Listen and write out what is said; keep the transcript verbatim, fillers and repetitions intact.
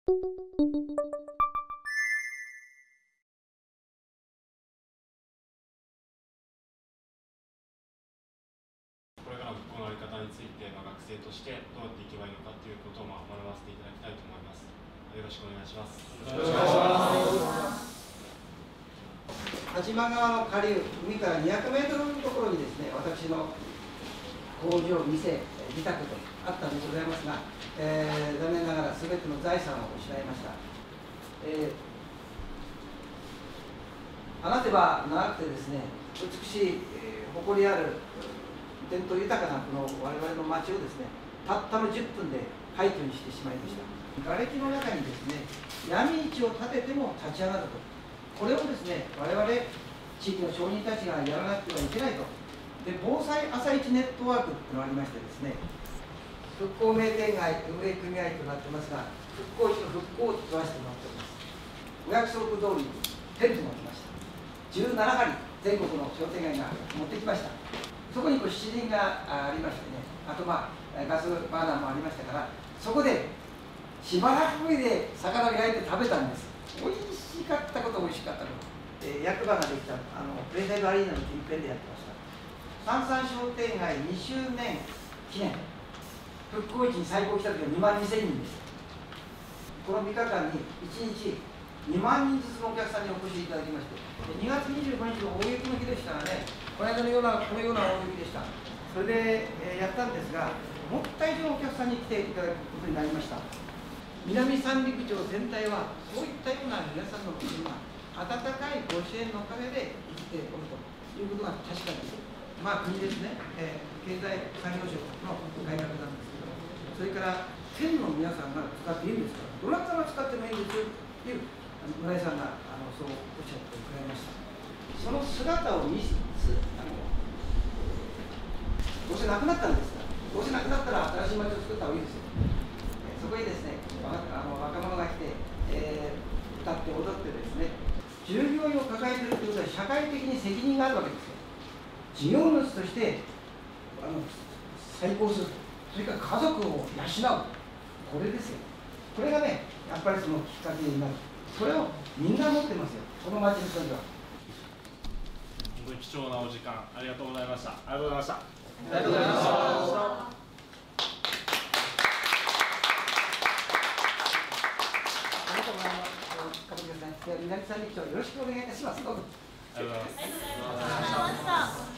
これからのこの在り方について、まあ、学生としてどうやっていけばいいのかということを、まあ、学ばせていただきたいと思います。よろしくお願いします。よろしくお願いします。 田島川の下流、海からにひゃくメートルのところにですね、私の工場、店、自宅とあったのでございますが、えー、残念ながら全ての財産を失いました。えー、話せば長くてですね、美しい、えー、誇りある伝統豊かなこの我々の町をですね、たったのじゅっぷんで廃墟にしてしまいました。瓦礫の中にですね、闇市を建てても立ち上がると、これをですね、我々地域の町人たちがやらなくてはいけないと。で、防災朝市ネットワークっていうのがありましてですね、復興名店街運営組合となってますが、復興市の復興を取らせてもらっております。お約束通りテントも来ました。じゅうななはり全国の商店街が持ってきました。そこにこう七輪がありましてね、あとまあガスバーナーもありましたから、そこでしばらくぶりで魚を焼いて食べたんです。美味しかったこと美味しかったこと、えー、役場ができたあのプレイサイドアリーナの近辺でやってました。三三商店街にしゅうねん記念復興市に最高来た時はにまんにせんにんです。このみっかかんにいちにちにまんにんずつのお客さんにお越しいただきまして、にがつにじゅうごにちの大雪の日でしたらね、この間のようなこのような大雪でした。それで、えー、やったんですが、思った以上お客さんに来ていただくことになりました。南三陸町全体はそういったような皆さんの今温かいご支援のおかげで生きておるということが確かです。まあ国ですね、えー、経済産業省の改革なんですけども、それから県の皆さんが使っていいんですから、どなたが使ってもいいんですよという村井さんがあのそうおっしゃってくれました。その姿を見せあのどうせなくなったんですから、どうせなくなったら新しい町を作った方がいいですよ。えー、そこにですね、あの若者が来て、えー、歌って踊ってですね、従業員を抱えているということは社会的に責任があるわけですよ。事業主としてあの再興する、それから家族を養う、これですよ。これがね、やっぱりそのきっかけになる。それをみんな持ってますよ、この町の人には。 本当に貴重なお時間ありがとうございました。ありがとうございました。ありがとうございました。南三陸町よろしくお願いいたします。どうぞ。 ありがとうございます。